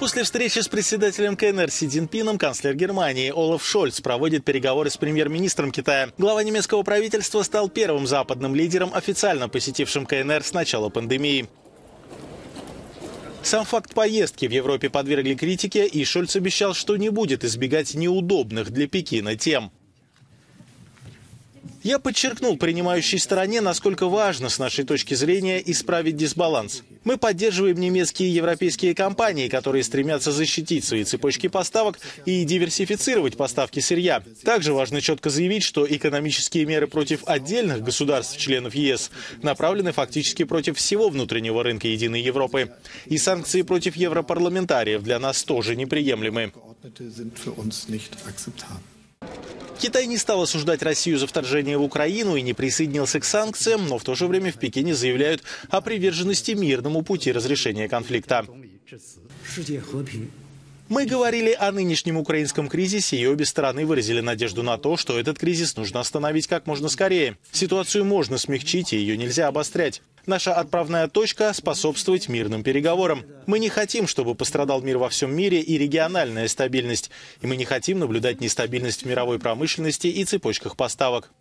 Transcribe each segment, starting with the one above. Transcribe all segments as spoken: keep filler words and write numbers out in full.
После встречи с председателем ка эн эр Си Цзиньпином канцлер Германии Олаф Шольц проводит переговоры с премьер-министром Китая. Глава немецкого правительства стал первым западным лидером, официально посетившим ка эн эр с начала пандемии. Сам факт поездки в Европе подвергли критике, и Шольц обещал, что не будет избегать неудобных для Пекина тем. Я подчеркнул принимающей стороне, насколько важно с нашей точки зрения исправить дисбаланс. Мы поддерживаем немецкие и европейские компании, которые стремятся защитить свои цепочки поставок и диверсифицировать поставки сырья. Также важно четко заявить, что экономические меры против отдельных государств-членов е эс направлены фактически против всего внутреннего рынка Единой Европы. И санкции против европарламентариев для нас тоже неприемлемы. Китай не стал осуждать Россию за вторжение в Украину и не присоединился к санкциям, но в то же время в Пекине заявляют о приверженности мирному пути разрешения конфликта. Мы говорили о нынешнем украинском кризисе, и обе стороны выразили надежду на то, что этот кризис нужно остановить как можно скорее. Ситуацию можно смягчить, и ее нельзя обострять. Наша отправная точка – способствовать мирным переговорам. Мы не хотим, чтобы пострадал мир во всем мире и региональная стабильность. И мы не хотим наблюдать нестабильность в мировой промышленности и цепочках поставок.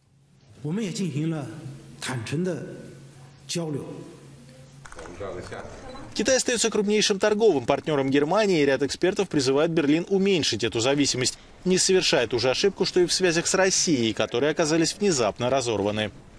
Китай остается крупнейшим торговым партнером Германии, и ряд экспертов призывает Берлин уменьшить эту зависимость. Не совершает ту же ошибку, что и в связях с Россией, которые оказались внезапно разорваны.